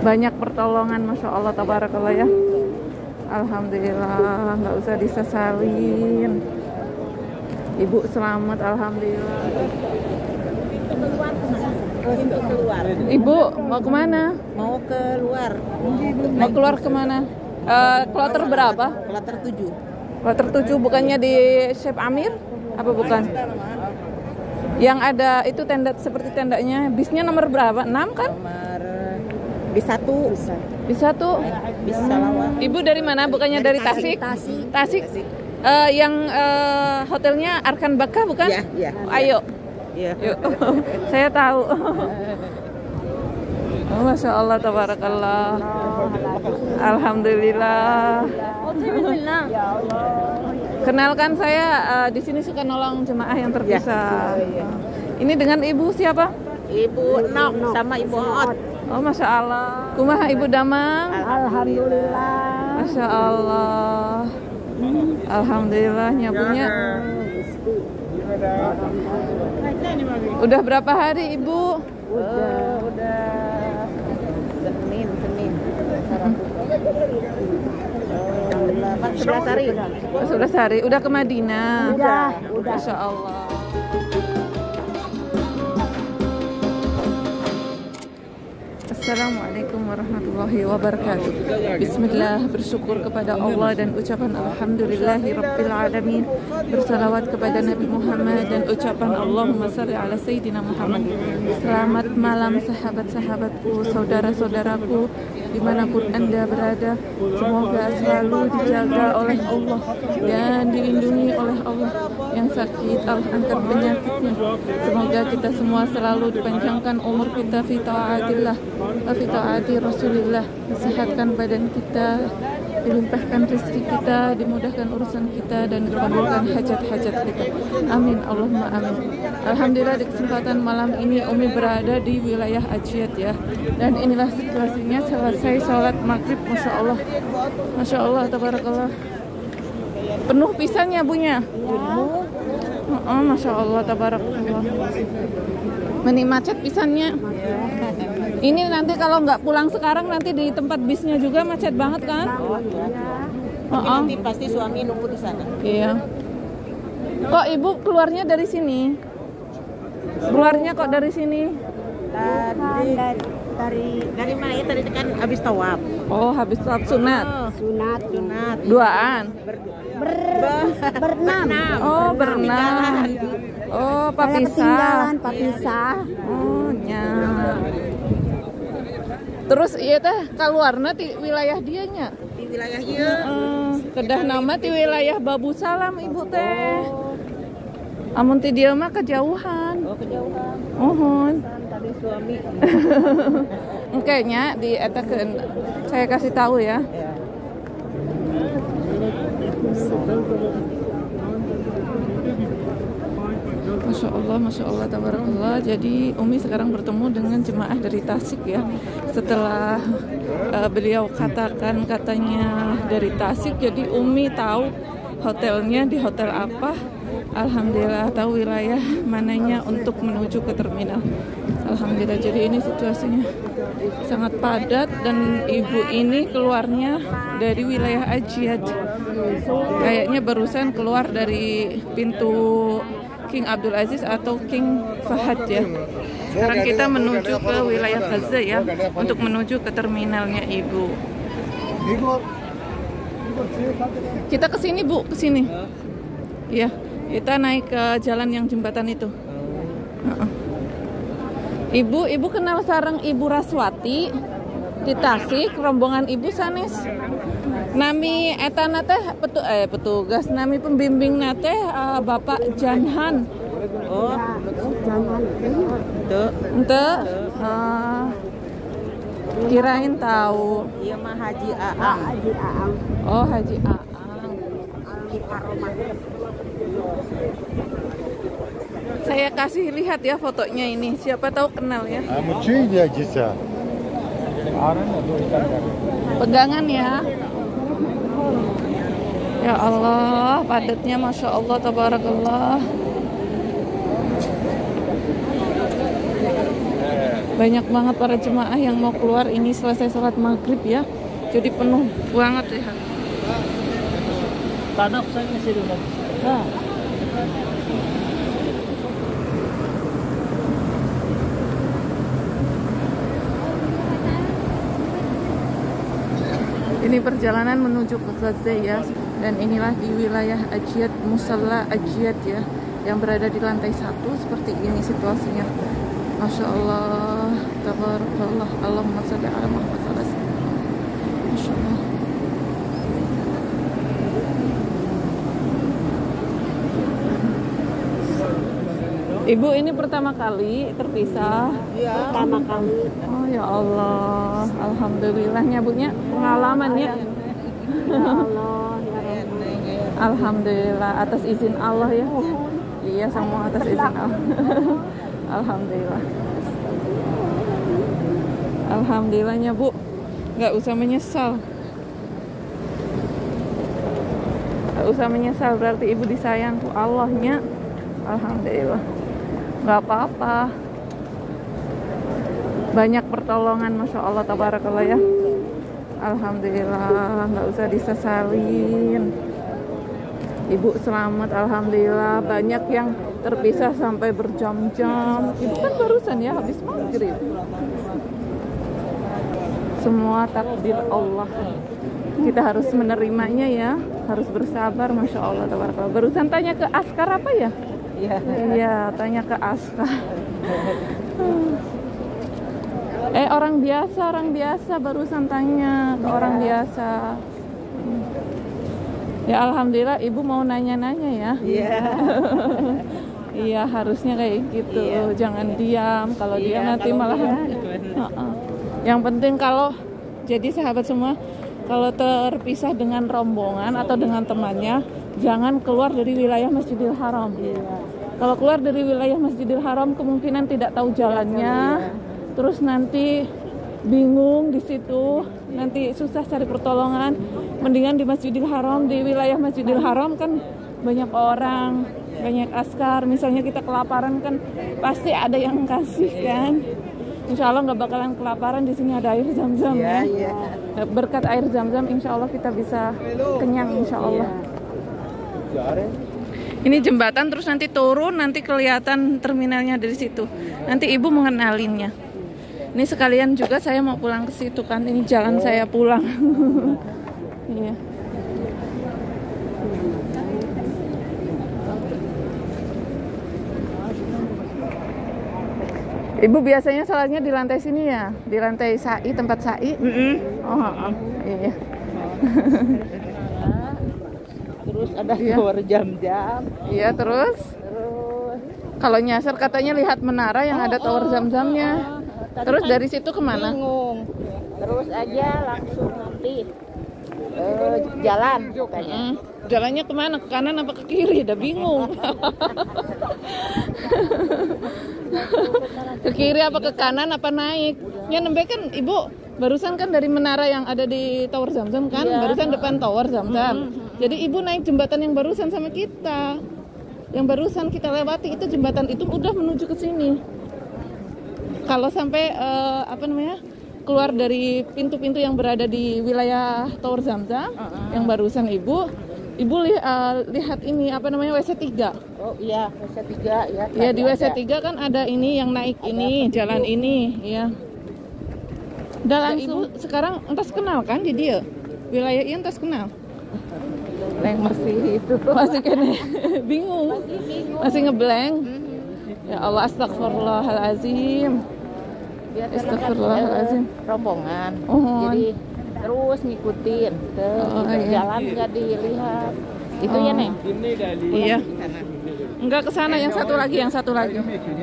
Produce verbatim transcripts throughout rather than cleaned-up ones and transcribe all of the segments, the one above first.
banyak pertolongan, masya Allah, tabarakallah ya. Alhamdulillah, nggak usah disesalin. Ibu selamat, alhamdulillah. Ibu mau kemana? Mau keluar. Mau keluar kemana? Uh, kloter berapa? Kloter tujuh. Kloter tujuh, bukannya di Chef Amir? Apa bukan? Yang ada itu tenda seperti tendanya. Bisnya nomor berapa? enam kan? Nomor bis satu. Bis satu. Bis Salawat. Ibu dari mana? Bukannya dari, dari Tasik? Tasik. Tasik. Uh, yang uh, hotelnya Arkan Baka bukan? Iya, iya. Ayo. Iya. Yuk. Saya tahu. Oh, masya Allah, tabarakallah. Alhamdulillah. Kenalkan, saya uh, di sini suka nolong jemaah yang terpisah. Ya. Ini dengan ibu siapa? Ibu Nok sama Ibu Ot. Oh, masya Allah. Kumaha Ibu Damang? Alhamdulillah. Masya Allah. Alhamdulillah, nyabunya. Udah berapa hari Ibu? Udah, udah Senin, Senin. sebelas hari. sebelas hari. Udah ke Madinah? Udah, udah. Masya Allah. Assalamualaikum warahmatullahi wabarakatuh. Bismillah, bersyukur kepada Allah dan ucapan alhamdulillahi rabbil alamin. Bersalawat kepada Nabi Muhammad dan ucapan Allahumma shalli ala sayyidina Muhammad. Selamat malam sahabat-sahabatku, saudara-saudaraku dimanapun Anda berada. Semoga selalu dijaga oleh Allah dan dilindungi oleh Allah. Yang sakit Allah angkat penyakitnya. Semoga kita semua selalu dipanjangkan umur kita fi ta'atillah wa fi ta'ati Rasulillah. Disehatkan badan kita, dilimpahkan rezeki kita, dimudahkan urusan kita, dan dikabulkan hajat-hajat kita. Amin, Allahumma amin. Alhamdulillah, di kesempatan malam ini Umi berada di wilayah Ajiat ya. Dan inilah situasinya selesai sholat maghrib, masya Allah, masya Allah, tabarakallah. Penuh pisannya bunya. Oh, masya Allah, tabarakallah. Meni macet pisannya. Ini nanti kalau nggak pulang sekarang, nanti di tempat bisnya juga macet banget kan? Oh iya. Oh, oh. Nanti pasti suami nunggu di sana. Iya. Kok ibu keluarnya dari sini? Keluarnya kok dari sini? Tadi dari dari dari mana ya? Tadi kan habis tawaf. Oh, habis tawaf sunat. Oh, sunat, sunat. Duaan. Ber, ber, berenam. Oh, berenam. Oh, papisah. papisah. Oh, nya. Terus iya teh kaluarna di wilayah dianya. Di wilayah ieu. Uh, kedah nama di wilayah Babu Salam ibu teh. Amun ti dieu mah kejauhan. Oh, kejauhan. Uhun. Tadi suami. Engke nya di eta keun saya kasih tahu ya. Ya. Masya Allah, Masya Allah, tabarakallah. Jadi Umi sekarang bertemu dengan jemaah dari Tasik ya. Setelah uh, beliau katakan katanya dari Tasik, jadi Umi tahu hotelnya di hotel apa. Alhamdulillah tahu wilayah mananya untuk menuju ke terminal. Alhamdulillah, jadi ini situasinya sangat padat dan ibu ini keluarnya dari wilayah Ajiat. Kayaknya barusan keluar dari pintu King Abdul Aziz atau King Fahad ya. Sekarang kita menuju ke wilayah Gaza ya, untuk menuju ke terminalnya ibu. Kita ke sini bu, ke sini. Iya, kita naik ke jalan yang jembatan itu. Uh-uh. Ibu, ibu kenal sareng Ibu Raswati di Tasik, rombongan ibu sanes. Nami etana teh petu eh petugas nami pembimbing nate uh, Bapak Janhan. Oh, Janhan. Tuh. Ente uh, kirain tahu. Iya mah Haji Aang. Haji Aang. Oh, Haji Aang. Saya kasih lihat ya fotonya ini. Siapa tahu kenal ya. Pegangan ya. Ya Allah, padatnya Masya Allah, tabarakallah. Banyak banget para jemaah yang mau keluar, ini selesai sholat maghrib ya. Jadi penuh banget ya. Tanah saya masih dulu. Nah. Ini perjalanan menuju ke Gaza ya, dan inilah di wilayah Ajiyad, Musalla Ajiyad ya, yang berada di lantai satu. Seperti ini situasinya. Masya Allah, tabarakallah, Allahumma sholli ala Muhammad. Masya Allah. Ibu ini pertama kali terpisah. Ya. Pertama kali. Oh ya Allah, alhamdulillahnya bunya pengalaman ya. Ya Allah, ya Rabbi. Alhamdulillah atas izin Allah ya. Iya, semua atas izin Allah. Alhamdulillah. Alhamdulillahnya Bu, nggak usah menyesal. Nggak usah menyesal, berarti Ibu disayang tuh Allahnya. Alhamdulillah. Nggak apa-apa. Banyak pertolongan, Masya Allah, tabarakallah ya. Alhamdulillah, nggak usah disesalin. Ibu selamat, alhamdulillah. Banyak yang terpisah sampai berjam-jam. Ibu kan barusan ya habis maghrib. Semua takdir Allah. Kita harus menerimanya ya. Harus bersabar, Masya Allah, tabarakallah. Barusan tanya ke Askar apa ya? Iya. Iya, tanya ke Askar. Eh, orang biasa, orang biasa barusan tanya ke orang biasa. Ya alhamdulillah Ibu mau nanya-nanya ya. Iya. Iya, harusnya kayak gitu. Iya. Jangan diam. Kalau Iya, diam nanti kalau malah. diam, Uh-uh. Yang penting kalau jadi sahabat semua, kalau terpisah dengan rombongan atau dengan temannya, jangan keluar dari wilayah Masjidil Haram. Iya. Kalau keluar dari wilayah Masjidil Haram kemungkinan tidak tahu jalannya, terus nanti bingung di situ, nanti susah cari pertolongan. Mendingan di Masjidil Haram, di wilayah Masjidil Haram kan banyak orang, banyak askar. Misalnya kita kelaparan kan pasti ada yang kasih kan. Insya Allah nggak bakalan kelaparan, di sini ada air zam-zam ya. Iya. Berkat air zam-zam insya Allah kita bisa kenyang insya Allah. Ini jembatan, terus nanti turun, nanti kelihatan terminalnya dari situ. Nanti Ibu mengenalinnya. Ini sekalian juga saya mau pulang ke situ kan. Ini jalan saya pulang. Iya. Ibu biasanya sholatnya di lantai sini ya, di lantai sa'i, tempat sa'i. Mm-hmm. Oh, oh, iya. Terus ada Iya. tower jam-jam. Iya, terus Terus. kalau nyasar katanya lihat menara yang ada tower zam-zamnya. Tadi Terus kan dari situ kemana? bingung. Terus aja langsung nanti eh, jalan katanya. Mm, jalannya kemana? Ke kanan apa ke kiri? Udah bingung. Ke kiri apa ke kanan apa naik? Ya nembe kan Ibu barusan kan dari menara yang ada di Tower Zamzam kan? Iya. Barusan depan Tower Zamzam. Jadi Ibu naik jembatan yang barusan sama kita. Yang barusan kita lewati itu jembatan itu udah menuju ke sini. Kalau sampai eh, apa namanya? Keluar dari pintu-pintu yang berada di wilayah Tower Zamzam Uh-uh. yang barusan Ibu, Ibu li, eh, lihat ini apa namanya W C tiga. Oh iya, W C tiga ya. Ya di W C ada. tiga kan ada ini yang naik Ada ini, petunjuk. jalan ini, ya. Udah langsung sekarang entas kenal kan di dia. Wilayah ini entas kenal. Yang masih itu. Masih kene bingung. Masih bingung. Masih ngeblank. Mhm. Ya Allah, astagfirullahalazim. Biasanya kan Astagfirullahaladzim. eh, rombongan. Oh. Jadi terus ngikutin ke Oh, gitu. iya. Jalan nggak dilihat. Itu Oh. ya, Neng? Iya. Di sana. Enggak ke sana, yang satu lagi, yang satu lagi.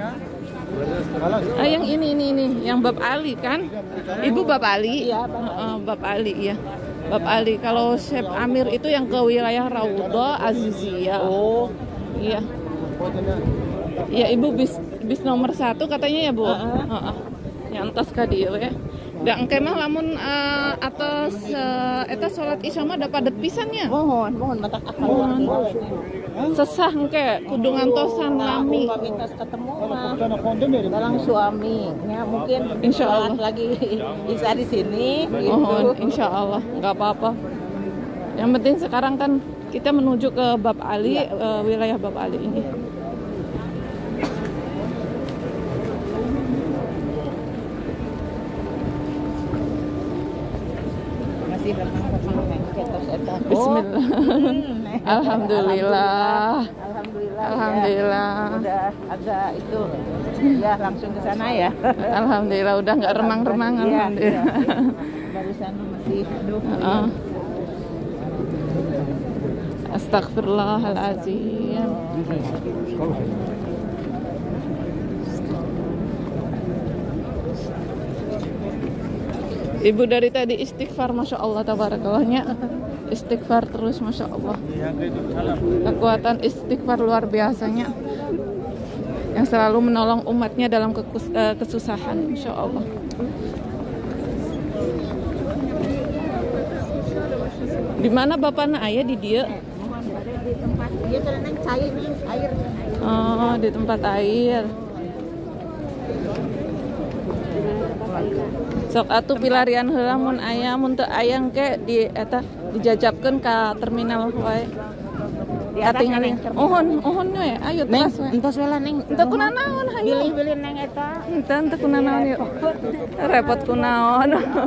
Ah, yang ini ini ini, yang Bab Ali kan? Ibu Bab Ali. Iya, Bab Heeh, Bab Ali ya. Bab Ali. Kalau Syekh Amir itu yang ke wilayah Raudha Aziziyah. Oh, Iya. Iya, Ibu bis bis nomor satu katanya ya, Bu. Heeh. Heeh. Yang entos ka dieu we. Da engke mah lamun eh, atas eh, eta salat Isya mah da padet pisannya. mohon, mohon mata akal. Mohon. Sesah engke kudu ngantosan lami. Minta ketemu mah dalang suami. Ya mungkin Insya Allah. lagi bisa di sini gitu. Mohon insya Allah nggak apa-apa. Yang penting sekarang kan kita menuju ke Bab Ali, eh, wilayah Bab Ali ini. Masih remang-remang mengket tos eta. Bismillah. Alhamdulillah. Alhamdulillah. Alhamdulillah. Ya. Udah agak itu ya langsung ke sana ya. Alhamdulillah udah nggak remang-remang. Iya, Alhamdulillah. iya. Barusan masih aduh. Heeh. Astagfirullahaladzim. Ibu dari tadi istighfar, masya Allah, tabarakallahnya istighfar terus, masya Allah. Kekuatan istighfar luar biasanya, yang selalu menolong umatnya dalam kekus, uh, kesusahan, masya Allah. Di mana bapaknya ayah di dia? Di tempat dia tenang cair nih air. Oh, di tempat air. Sok atuh pilarian heula mun aya mun teu aya engke di eta dijajabkeun ka terminal wae. Di atas Katingali. Ohon, ohon we, ayo teras we. Entos wela neng. Teu kunaon hayu. Bilih-bilih neng eta. Henteu teu kunaon yuk. Repot kunaon.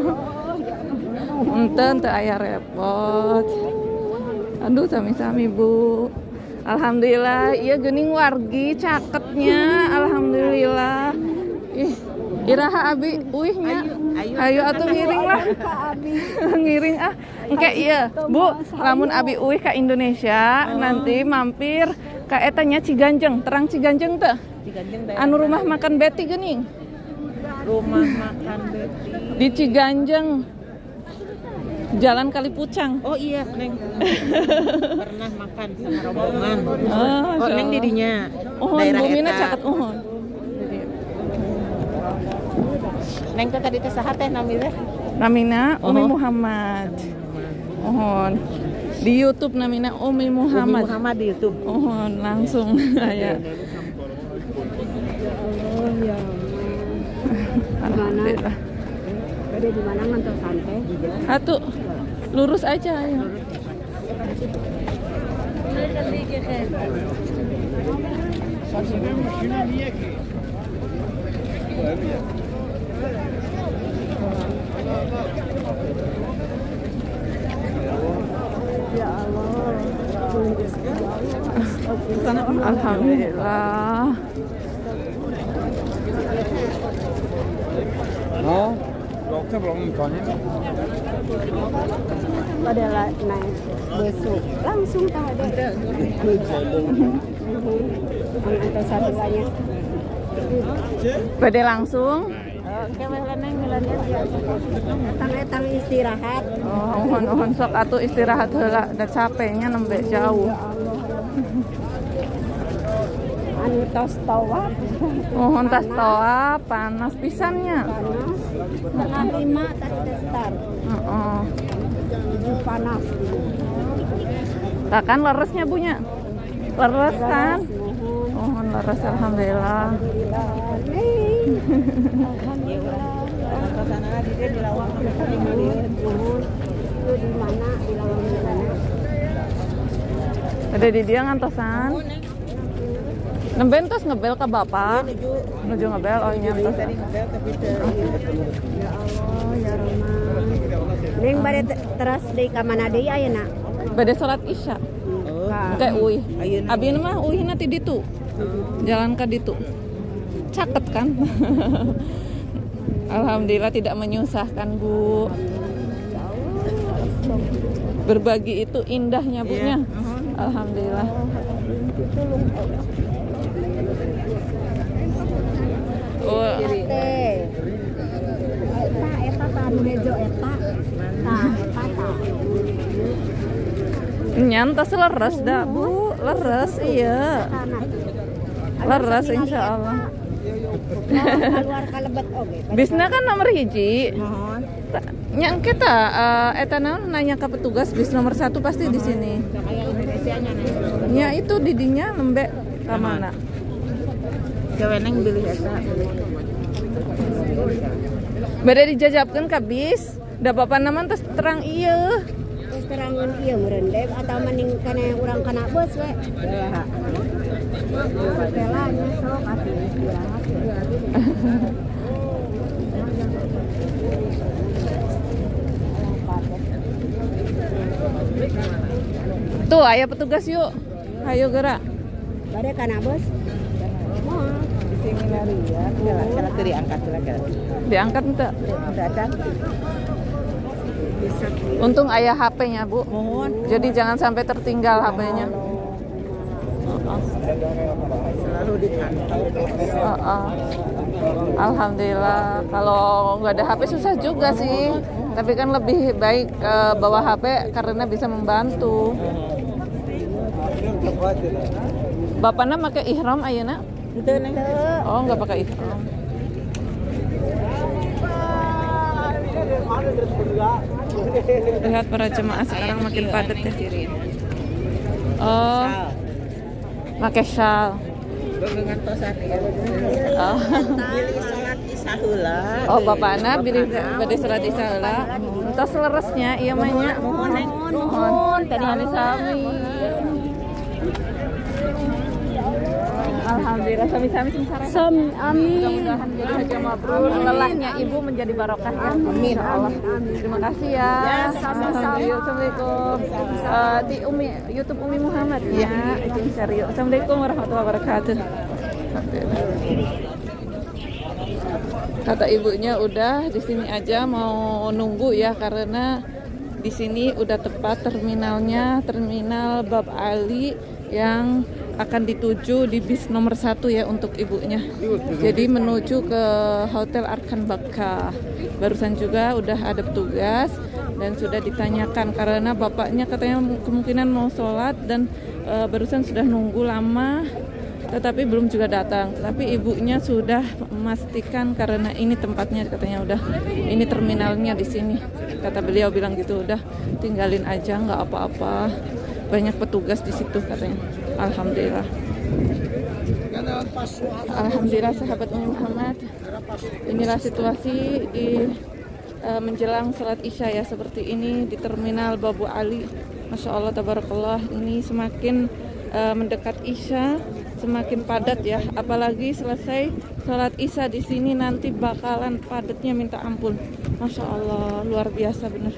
Henteu teu aya repot. Aduh sami-sami Bu. Alhamdulillah, iya geuning wargi caketnya. Alhamdulillah. Ih, iraha abi uihnya. Ayo atuh ngiring lah. Ngiring ah. Engke iya, Bu, lamun abi uih ka Indonesia, nanti mampir ka eta nya Ciganjeng, terang Ciganjeng teh. Ciganjeng Anu rumah makan Betty geuning. Rumah makan Betty. Di Ciganjeng. Jalan Kalipucang. Oh iya, Neng. Pernah makan sama rombongan. Oh, Oh, Neng didinya. Ohon, Daerah bumina eta. caket ohon. Neng teh tadi teh saha teh nami teh? Namina Umi Oh. Muhammad. Ohon. Di YouTube namina Umi Umi Muhammad. Muhammad di YouTube. Ohon langsung aya. Oh ya. Alhamdulillah. Ada di mana ngantor santai? Atuh lurus aja ayo. Ya Allah. Alhamdulillah. No, dokter belum tanya. Pada naik besok langsung tak ada. Antar satu lagi. Bade langsung. Oke, neng milenial biasa. Datang-datang istirahat. Oh, ohon ohon sok atuh istirahat heula, da capeknya nembe jauh. Anu tos tawaf. Ohon tas toa panas pisannya. Panas. Setengah lima tadi tes start. Heeh. Tujuh panas. Tak kan leresnya bunya. Leres kan? Mohon. Ohon leres alhamdulillah. Alhamdulillah. Alhamdulillah. Sana di dia di lawang di di mana di lawang di sana. Ada di dia ngantosan. Nemben tos ngebel ke bapak. Menuju Menuju ngebel oh nyantos. tadi ngebel tapi teu. Ya Allah ya Rahman. Ning bade teras deui ka mana deui ayeuna? Bade salat Isya. Kayak uih. Abi mah uihna ti ditu. Jalan ka ditu. Caket kan? Alhamdulillah tidak menyusahkan Bu. Berbagi itu indahnya Bunya. Alhamdulillah. Oh, Teh. Eta eta ta anu hejo eta. Tah eta ta. nyantas leres dah Bu, leres iya. Leres insya Allah. Keluar kalebet oge. Bisna kan nomor hiji. Mohon. Yang kita uh, eta naon nanya ke petugas bis nomor satu pasti di sini. Ya itu didinya lembek ke mana? Keweneng beli eta. Bade dijajabkeun ka bis. Da bapak nama tes terang ieu. Terus terangan ieu meureun deh atau mending kana urang kana bus we. Ya. Setelahnya sok atuh istirahat. Tuh, ayo petugas yuk. Ayo gerak. Bade kana bus. Di sini lari ya. Salah tadi angkat silakan. Diangkat enggak? Datang. Bisa Untung ayah H P-nya, Bu. Mohon. Jadi jangan sampai tertinggal H P-nya. Selalu dipantau. Oh, oh. Alhamdulillah. Kalau nggak ada H P susah juga sih. Tapi kan lebih baik uh, bawa H P karena bisa membantu. Bapaknya pakai ihram ayeuna? Henteu neng. Oh, nggak pakai ihram. Lihat para jemaah sekarang makin padat ya. Oh, pakai shawl. Oh. Pilih salat isya heula. Oh, bapakna bilih bade salat isya heula. Entos leresnya ieu mah nya. Mohon neng. Mohon tadi anu sami. Alhamdulillah sami-sami sing sareng. Sam amin. Mudah-mudahan jadi haji mabrur. Lelahnya ibu menjadi barokah ya. Amin. Allah. Terima kasih ya. Alhamdulillah. Assalamualaikum. Uh, di Umi YouTube Umi Muhammad ya. Itu serius. Assalamualaikum warahmatullahi wabarakatuh. Kata ibunya udah di sini aja mau nunggu ya karena di sini udah tepat terminalnya, terminal Bab Ali yang akan dituju di bis nomor satu ya untuk ibunya. Jadi menuju ke Hotel Arkan Bakka. Barusan juga udah ada petugas dan sudah ditanyakan karena bapaknya katanya kemungkinan mau sholat dan e, barusan sudah nunggu lama tetapi belum juga datang. Tapi ibunya sudah memastikan karena ini tempatnya katanya udah ini terminalnya di sini. Kata beliau bilang gitu udah tinggalin aja nggak apa-apa. Banyak petugas di situ katanya. Alhamdulillah. Alhamdulillah sahabat Umi Muhammad. Inilah situasi di uh, menjelang salat Isya ya seperti ini di terminal Babu Ali. Masya Allah tabarakallah ini semakin uh, mendekat Isya semakin padat ya. Apalagi selesai salat Isya di sini nanti bakalan padatnya minta ampun. Masya Allah luar biasa bener.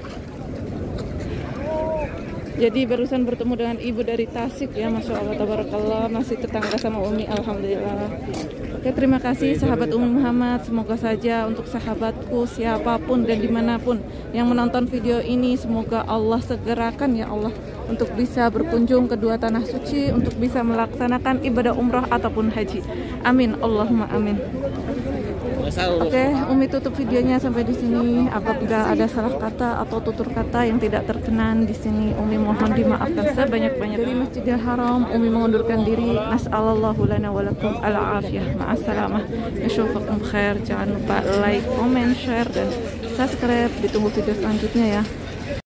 Jadi barusan bertemu dengan ibu dari Tasik ya, Masya Allah tabarakallah, masih tetangga sama Umi, Alhamdulillah. Oke, terima kasih sahabat Umi Muhammad. Semoga saja untuk sahabatku siapapun dan dimanapun yang menonton video ini, semoga Allah segerakan ya Allah untuk bisa berkunjung ke dua tanah suci, untuk bisa melaksanakan ibadah umrah ataupun haji. Amin, Allahumma amin. Oke, Umi tutup videonya sampai di sini. Apabila ada salah kata atau tutur kata yang tidak terkenan di sini, Umi mohon dimaafkan sebanyak-banyaknya. Dari Masjidil Haram, Umi mengundurkan diri. Nas'alallahu lana walakum al-afiyah. Ma'assalamah. Nashoofakum khair. Jangan lupa like, comment, share, dan subscribe. Ditunggu video selanjutnya ya.